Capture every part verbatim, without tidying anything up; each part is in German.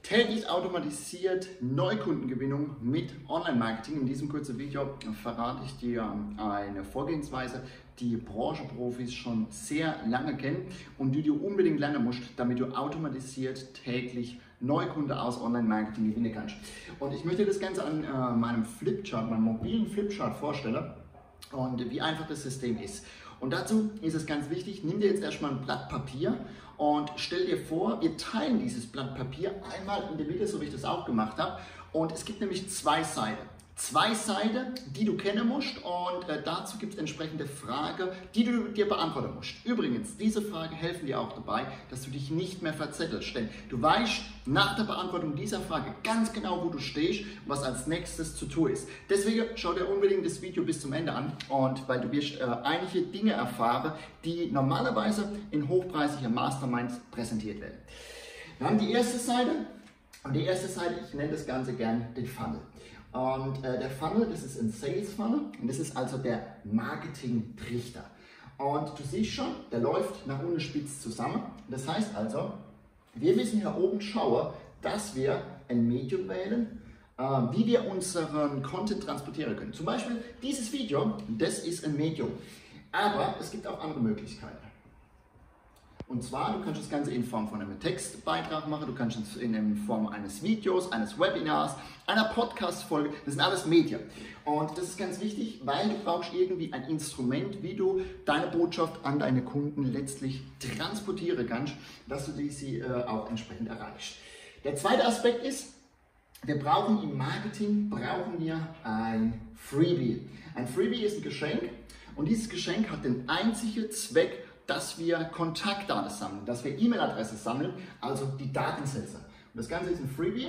Täglich automatisiert Neukundengewinnung mit Online-Marketing. In diesem kurzen Video verrate ich dir eine Vorgehensweise, die Branchenprofis schon sehr lange kennen und die du unbedingt lernen musst, damit du automatisiert täglich Neukunden aus Online-Marketing gewinnen kannst. Und ich möchte das Ganze an äh, meinem Flipchart, meinem mobilen Flipchart vorstellen und wie einfach das System ist. Und dazu ist es ganz wichtig, nimm dir jetzt erstmal ein Blatt Papier und stell dir vor, wir teilen dieses Blatt Papier einmal in der Mitte, so wie ich das auch gemacht habe. Und es gibt nämlich zwei Seiten. Zwei Seiten, die du kennen musst, und äh, dazu gibt es entsprechende Fragen, die du dir beantworten musst. Übrigens, diese Fragen helfen dir auch dabei, dass du dich nicht mehr verzettelst, denn du weißt nach der Beantwortung dieser Frage ganz genau, wo du stehst, was als nächstes zu tun ist. Deswegen schau dir unbedingt das Video bis zum Ende an, und weil du wirst äh, einige Dinge erfahren, die normalerweise in hochpreisigen Masterminds präsentiert werden. Wir haben die erste Seite, und die erste Seite, ich nenne das Ganze gern den Funnel. Und äh, der Funnel, das ist ein Sales Funnel, und das ist also der Marketing-Trichter. Und du siehst schon, der läuft nach unten spitz zusammen. Das heißt also, wir müssen hier oben schauen, dass wir ein Medium wählen, äh, wie wir unseren Content transportieren können. Zum Beispiel dieses Video, das ist ein Medium. Aber es gibt auch andere Möglichkeiten. Und zwar, du kannst das Ganze in Form von einem Textbeitrag machen, du kannst es in Form eines Videos, eines Webinars, einer Podcast-Folge, das sind alles Medien. Und das ist ganz wichtig, weil du brauchst irgendwie ein Instrument, wie du deine Botschaft an deine Kunden letztlich transportieren kannst, dass du sie äh, auch entsprechend erreichst. Der zweite Aspekt ist, wir brauchen im Marketing, brauchen wir ein Freebie. Ein Freebie ist ein Geschenk, und dieses Geschenk hat den einzigen Zweck, dass wir Kontaktdaten sammeln, dass wir E-Mail-Adresse sammeln, also die Datensätze. Und das Ganze ist ein Freebie.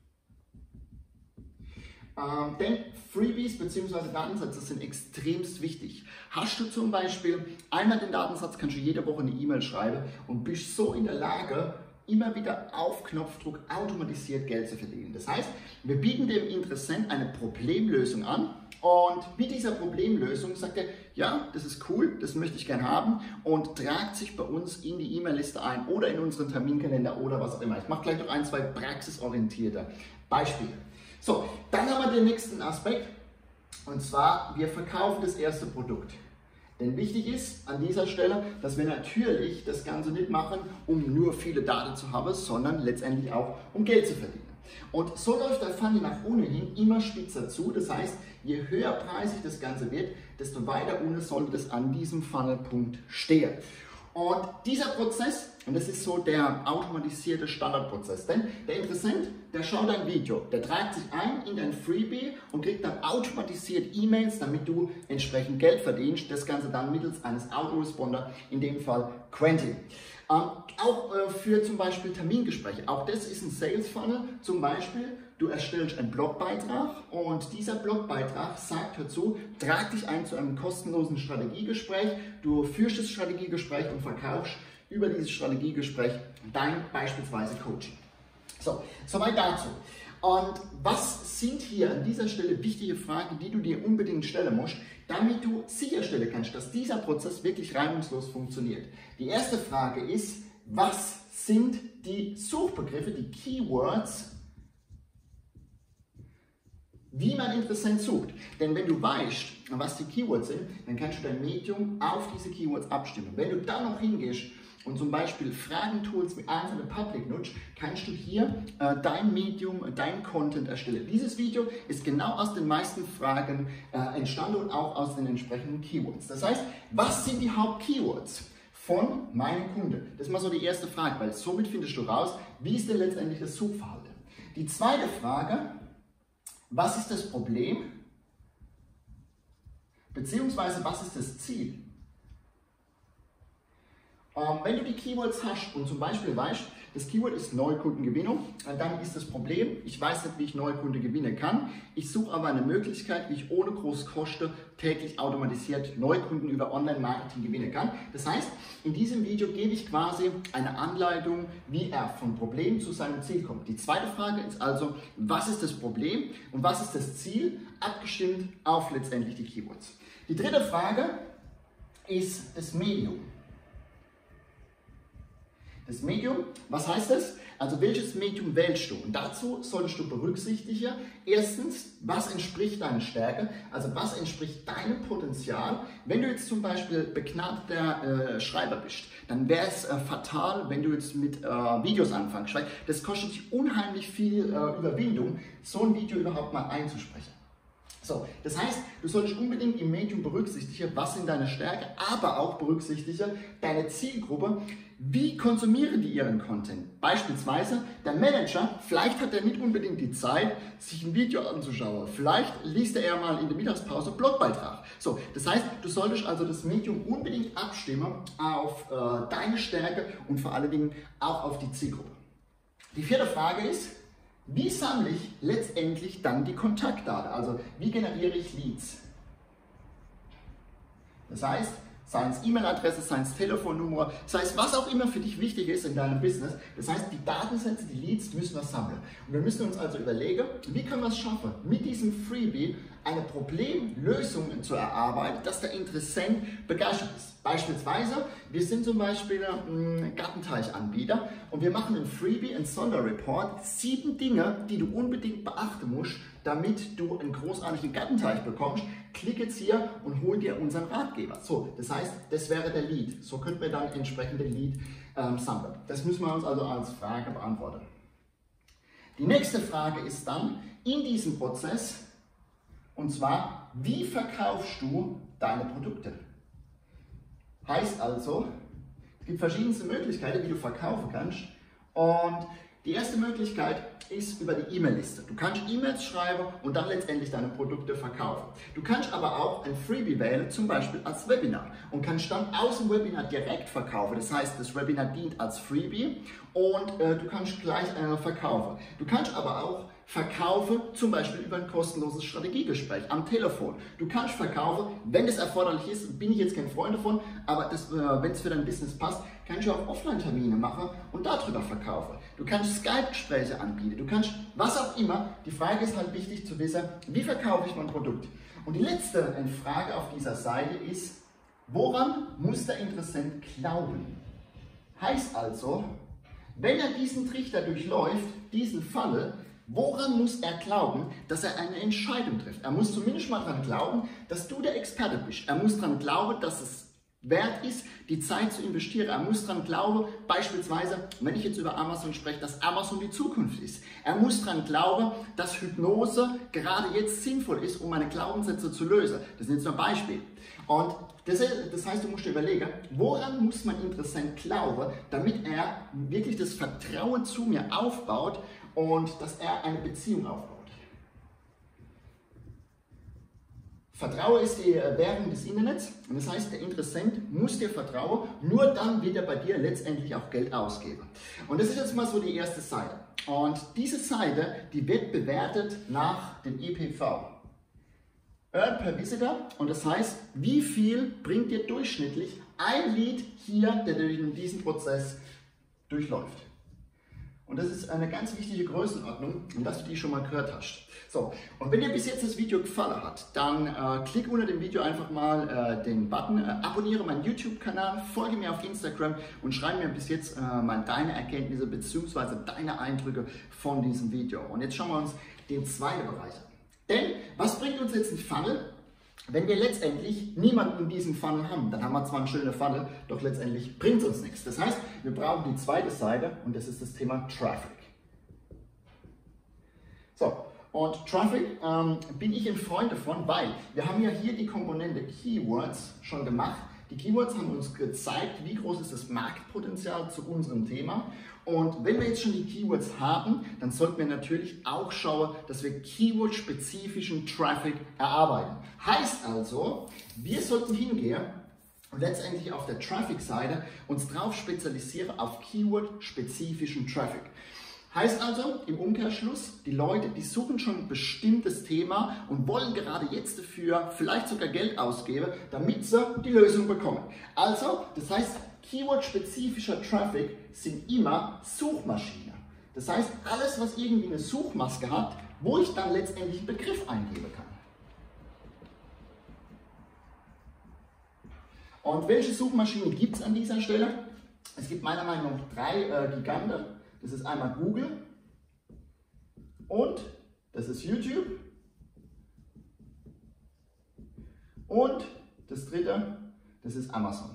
Ähm, denn Freebies bzw. Datensätze sind extremst wichtig. Hast du zum Beispiel einmal den Datensatz, kannst du jede Woche eine E-Mail schreiben und bist so in der Lage, immer wieder auf Knopfdruck automatisiert Geld zu verdienen. Das heißt, wir bieten dem Interessenten eine Problemlösung an. Und mit dieser Problemlösung sagt er, ja, das ist cool, das möchte ich gerne haben, und tragt sich bei uns in die E-Mail-Liste ein oder in unseren Terminkalender oder was auch immer. Ich mache gleich noch ein, zwei praxisorientierte Beispiele. So, dann haben wir den nächsten Aspekt, und zwar, wir verkaufen das erste Produkt. Denn wichtig ist an dieser Stelle, dass wir natürlich das Ganze nicht machen, um nur viele Daten zu haben, sondern letztendlich auch um Geld zu verdienen. Und so läuft der Funnel nach unten hin immer spitzer zu. Das heißt, je höherpreisig das Ganze wird, desto weiter unten sollte es an diesem Funnelpunkt stehen. Und dieser Prozess, und das ist so der automatisierte Standardprozess, denn der Interessent, der schaut ein Video, der trägt sich ein in dein Freebie und kriegt dann automatisiert E-Mails, damit du entsprechend Geld verdienst. Das Ganze dann mittels eines Autoresponder, in dem Fall Quentin. Ähm, auch äh, für zum Beispiel Termingespräche. Auch das ist ein Sales Funnel. Zum Beispiel, du erstellst einen Blogbeitrag, und dieser Blogbeitrag sagt dazu, trag dich ein zu einem kostenlosen Strategiegespräch. Du führst das Strategiegespräch und verkaufst über dieses Strategiegespräch dein beispielsweise Coaching. So, soweit dazu. Und was sind hier an dieser Stelle wichtige Fragen, die du dir unbedingt stellen musst, damit du sicherstellen kannst, dass dieser Prozess wirklich reibungslos funktioniert? Die erste Frage ist, was sind die Suchbegriffe, die Keywords, wie man Interessent sucht? Denn wenn du weißt, was die Keywords sind, dann kannst du dein Medium auf diese Keywords abstimmen. Wenn du dann noch hingehst und zum Beispiel Fragentools mit Answer the Public nutzt, kannst du hier äh, dein Medium, dein Content erstellen. Dieses Video ist genau aus den meisten Fragen äh, entstanden und auch aus den entsprechenden Keywords. Das heißt, was sind die Haupt-Keywords von meinem Kunden? Das ist mal so die erste Frage, weil somit findest du raus, wie ist denn letztendlich das Suchverhalten. Die zweite Frage, was ist das Problem? Beziehungsweise, was ist das Ziel? Ähm, wenn du die Keywords hast und zum Beispiel weißt, das Keyword ist Neukundengewinnung, dann ist das Problem, ich weiß nicht, wie ich Neukunden gewinnen kann. Ich suche aber eine Möglichkeit, wie ich ohne große Kosten täglich automatisiert Neukunden über Online-Marketing gewinnen kann. Das heißt, in diesem Video gebe ich quasi eine Anleitung, wie er vom Problem zu seinem Ziel kommt. Die zweite Frage ist also, was ist das Problem und was ist das Ziel, abgestimmt auf letztendlich die Keywords. Die dritte Frage ist das Medium. Das Medium, was heißt das? Also welches Medium wählst du? Und dazu solltest du berücksichtigen, erstens, was entspricht deiner Stärke, also was entspricht deinem Potenzial. Wenn du jetzt zum Beispiel begnadeter äh, Schreiber bist, dann wäre es äh, fatal, wenn du jetzt mit äh, Videos anfängst, weil das kostet dich unheimlich viel äh, Überwindung, so ein Video überhaupt mal einzusprechen. So, das heißt, du solltest unbedingt im Medium berücksichtigen, was sind deine Stärken, aber auch berücksichtigen deine Zielgruppe. Wie konsumieren die ihren Content? Beispielsweise der Manager, vielleicht hat er nicht unbedingt die Zeit, sich ein Video anzuschauen. Vielleicht liest er eher mal in der Mittagspause einen Blogbeitrag. So, das heißt, du solltest also das Medium unbedingt abstimmen auf äh, deine Stärke und vor allen Dingen auch auf die Zielgruppe. Die vierte Frage ist, wie sammle ich letztendlich dann die Kontaktdaten? Also wie generiere ich Leads? Das heißt, sei es E-Mail-Adresse, sei es Telefonnummer, sei es was auch immer für dich wichtig ist in deinem Business. Das heißt, die Datensätze, die Leads müssen wir sammeln. Und wir müssen uns also überlegen, wie können wir es schaffen, mit diesem Freebie eine Problemlösung zu erarbeiten, dass der Interessent begeistert ist. Beispielsweise, wir sind zum Beispiel ein Gartenteiche-Anbieter und wir machen ein Freebie, ein Sonderreport, sieben Dinge, die du unbedingt beachten musst, damit du einen großartigen Gartenteich bekommst. Klick jetzt hier und hol dir unseren Ratgeber. So, das heißt, das wäre der Lead. So könnten wir dann entsprechend den Lead ähm, sammeln. Das müssen wir uns also als Frage beantworten. Die nächste Frage ist dann in diesem Prozess, und zwar, wie verkaufst du deine Produkte? Heißt also, es gibt verschiedenste Möglichkeiten, wie du verkaufen kannst. Und die erste Möglichkeit ist über die E-Mail-Liste. Du kannst E-Mails schreiben und dann letztendlich deine Produkte verkaufen. Du kannst aber auch ein Freebie wählen, zum Beispiel als Webinar, und kannst dann aus dem Webinar direkt verkaufen. Das heißt, das Webinar dient als Freebie und äh, du kannst gleich äh, verkaufen. Du kannst aber auch verkaufen, zum Beispiel über ein kostenloses Strategiegespräch am Telefon. Du kannst verkaufen, wenn das erforderlich ist, bin ich jetzt kein Freund davon, aber das, äh, wenn es für dein Business passt, kannst du auch Offline-Termine machen und darüber verkaufen. Du kannst Skype-Gespräche anbieten, du kannst was auch immer. Die Frage ist halt wichtig zu wissen, wie verkaufe ich mein Produkt? Und die letzte Frage auf dieser Seite ist, woran muss der Interessent glauben? Heißt also, wenn er diesen Trichter durchläuft, diesen Falle, woran muss er glauben, dass er eine Entscheidung trifft? Er muss zumindest mal daran glauben, dass du der Experte bist. Er muss daran glauben, dass es wert ist, die Zeit zu investieren. Er muss daran glauben, beispielsweise, wenn ich jetzt über Amazon spreche, dass Amazon die Zukunft ist. Er muss daran glauben, dass Hypnose gerade jetzt sinnvoll ist, um meine Glaubenssätze zu lösen. Das sind jetzt nur Beispiele. Und das, das heißt, du musst dir überlegen, woran muss mein Interessent glauben, damit er wirklich das Vertrauen zu mir aufbaut und dass er eine Beziehung aufbaut. Vertrauen ist die Währung des Internets und das heißt, der Interessent muss dir vertrauen, nur dann wird er bei dir letztendlich auch Geld ausgeben. Und das ist jetzt mal so die erste Seite. Und diese Seite, die wird bewertet nach dem E P V. Earn per Visitor, und das heißt, wie viel bringt dir durchschnittlich ein Lead hier, der durch diesen Prozess durchläuft. Und das ist eine ganz wichtige Größenordnung, dass du die schon mal gehört hast. So, und wenn dir bis jetzt das Video gefallen hat, dann äh, klick unter dem Video einfach mal äh, den Button, äh, abonniere meinen YouTube-Kanal, folge mir auf Instagram und schreibe mir bis jetzt äh, mal deine Erkenntnisse bzw. deine Eindrücke von diesem Video. Und jetzt schauen wir uns den zweiten Bereich an. Denn was bringt uns jetzt ein Funnel, wenn wir letztendlich niemanden in diesem Funnel haben? Dann haben wir zwar eine schöne Funnel, doch letztendlich bringt es uns nichts. Das heißt, wir brauchen die zweite Seite und das ist das Thema Traffic. So, und Traffic ähm, bin ich ein Freund davon, weil wir haben ja hier die Komponente Keywords schon gemacht. Die Keywords haben uns gezeigt, wie groß ist das Marktpotenzial zu unserem Thema. Und wenn wir jetzt schon die Keywords haben, dann sollten wir natürlich auch schauen, dass wir Keyword-spezifischen Traffic erarbeiten. Heißt also, wir sollten hingehen und letztendlich auf der Traffic-Seite uns darauf spezialisieren auf Keyword-spezifischen Traffic. Heißt also im Umkehrschluss, die Leute, die suchen schon ein bestimmtes Thema und wollen gerade jetzt dafür vielleicht sogar Geld ausgeben, damit sie die Lösung bekommen. Also, das heißt, Keyword-spezifischer Traffic sind immer Suchmaschinen. Das heißt, alles, was irgendwie eine Suchmaske hat, wo ich dann letztendlich einen Begriff eingeben kann. Und welche Suchmaschinen gibt es an dieser Stelle? Es gibt meiner Meinung nach drei äh, Giganten. Das ist einmal Google und das ist YouTube und das dritte, das ist Amazon.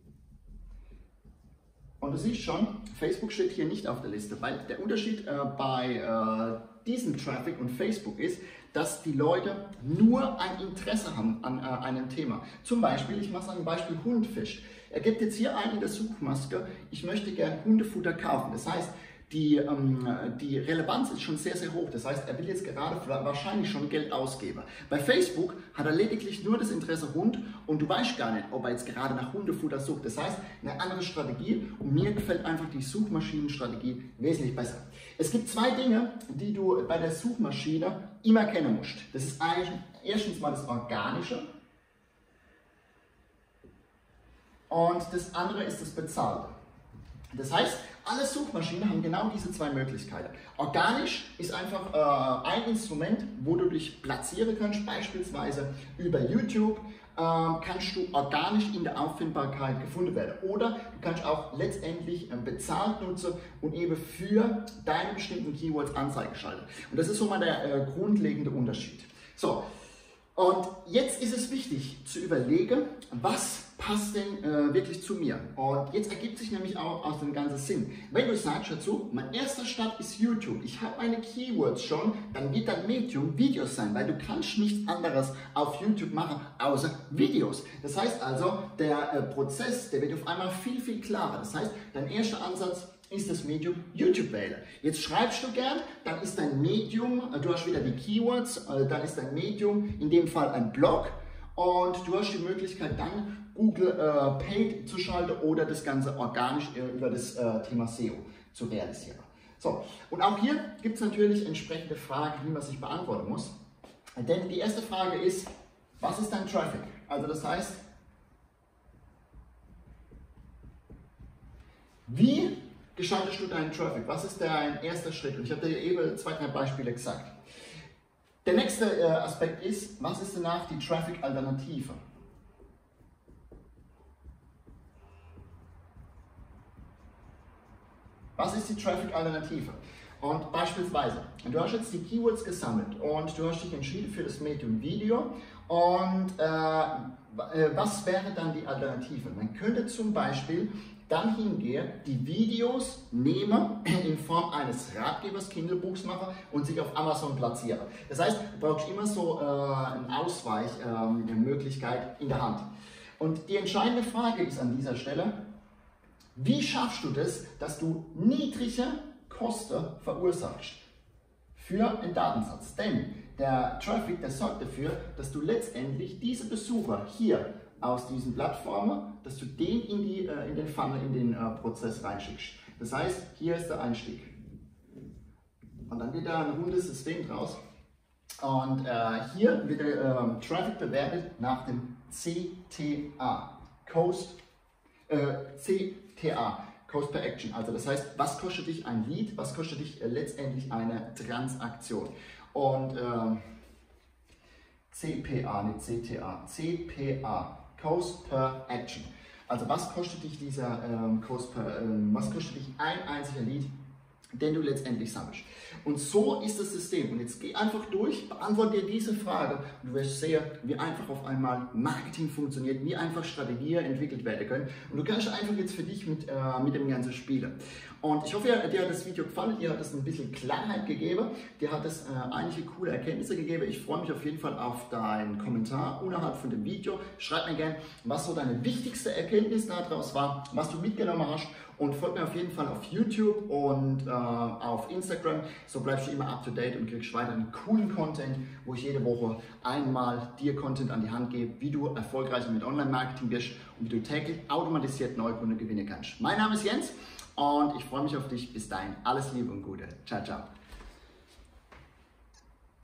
Und du siehst schon, Facebook steht hier nicht auf der Liste, weil der Unterschied äh, bei äh, diesem Traffic und Facebook ist, dass die Leute nur ein Interesse haben an äh, einem Thema. Zum Beispiel, ich mache ein Beispiel Hundfisch. Er gibt jetzt hier ein in der Suchmaske, ich möchte gerne Hundefutter kaufen. Das heißt, die, ähm, die Relevanz ist schon sehr, sehr hoch. Das heißt, er will jetzt gerade wahrscheinlich schon Geld ausgeben. Bei Facebook hat er lediglich nur das Interesse Hund und du weißt gar nicht, ob er jetzt gerade nach Hundefutter sucht. Das heißt, eine andere Strategie und mir gefällt einfach die Suchmaschinenstrategie wesentlich besser. Es gibt zwei Dinge, die du bei der Suchmaschine immer kennen musst. Das ist eigentlich erstens mal das Organische und das andere ist das Bezahlte. Das heißt, alle Suchmaschinen haben genau diese zwei Möglichkeiten. Organisch ist einfach äh, ein Instrument, wo du dich platzieren kannst, beispielsweise über YouTube äh, kannst du organisch in der Auffindbarkeit gefunden werden. Oder du kannst auch letztendlich äh, bezahlt nutzen und eben für deine bestimmten Keywords Anzeigen schalten. Und das ist so mal der äh, grundlegende Unterschied. So, und jetzt ist es wichtig zu überlegen, was passt denn äh, wirklich zu mir? Und jetzt ergibt sich nämlich auch aus dem ganzen Sinn. Wenn du sagst dazu, mein erster Start ist YouTube, ich habe meine Keywords schon, dann wird dein Medium Videos sein, weil du kannst nichts anderes auf YouTube machen, außer Videos. Das heißt also, der äh, Prozess, der wird auf einmal viel, viel klarer. Das heißt, dein erster Ansatz ist das Medium YouTube wählen. Jetzt schreibst du gern, dann ist dein Medium, du hast wieder die Keywords, dann ist dein Medium in dem Fall ein Blog und du hast die Möglichkeit dann Google äh, Paid zu schalten oder das Ganze organisch äh, über das äh, Thema S E O zu realisieren. So, und auch hier gibt es natürlich entsprechende Fragen, die man sich beantworten muss. Denn die erste Frage ist, was ist dein Traffic? Also das heißt, wie gestaltest du deinen Traffic? Was ist dein erster Schritt? Und ich habe dir eben zwei, drei Beispiele gesagt. Der nächste äh, Aspekt ist, was ist danach die Traffic-Alternative? Was ist die Traffic-Alternative? Und beispielsweise, du hast jetzt die Keywords gesammelt und du hast dich entschieden für das Medium Video und äh, was wäre dann die Alternative? Man könnte zum Beispiel dann hingehen, die Videos nehmen, in Form eines Ratgebers, Kindle-Buchs machen und sich auf Amazon platzieren. Das heißt, du brauchst immer so äh, eine Ausweichmöglichkeit äh, in der Hand. Und die entscheidende Frage ist an dieser Stelle, wie schaffst du das, dass du niedrige Kosten verursachst für einen Datensatz? Denn der Traffic, der sorgt dafür, dass du letztendlich diese Besucher hier aus diesen Plattformen, dass du den in, die, in den Funnel, in den äh, Prozess reinschickst. Das heißt, hier ist der Einstieg. Und dann wird da ein rundes System draus. Und äh, hier wird der äh, Traffic bewertet nach dem C T A, Cost, äh, C T A, Cost per Action. Also das heißt, was kostet dich ein Lead, was kostet dich äh, letztendlich eine Transaktion. Und äh, C P A, nicht C T A, C P A, Cost per Action. Also was kostet dich dieser ähm, Cost per, ähm, was kostet dich ein einziger Lead, den du letztendlich sammelst. Und so ist das System. Und jetzt geh einfach durch, beantworte dir diese Frage und du wirst sehen, wie einfach auf einmal Marketing funktioniert, wie einfach Strategien entwickelt werden können. Und du kannst einfach jetzt für dich mit, äh, mit dem Ganzen spielen. Und ich hoffe, dir hat das Video gefallen, dir hat es ein bisschen Klarheit gegeben, dir hat es äh, einige coole Erkenntnisse gegeben. Ich freue mich auf jeden Fall auf deinen Kommentar unterhalb von dem Video. Schreib mir gerne, was so deine wichtigste Erkenntnis daraus war, was du mitgenommen hast. Und folg mir auf jeden Fall auf YouTube und äh, auf Instagram, so bleibst du immer up to date und kriegst weiterhin coolen Content, wo ich jede Woche einmal dir Content an die Hand gebe, wie du erfolgreich mit Online-Marketing bist und wie du täglich automatisiert Neukunden gewinnen kannst. Mein Name ist Jens und ich freue mich auf dich. Bis dahin, alles Liebe und Gute. Ciao, ciao.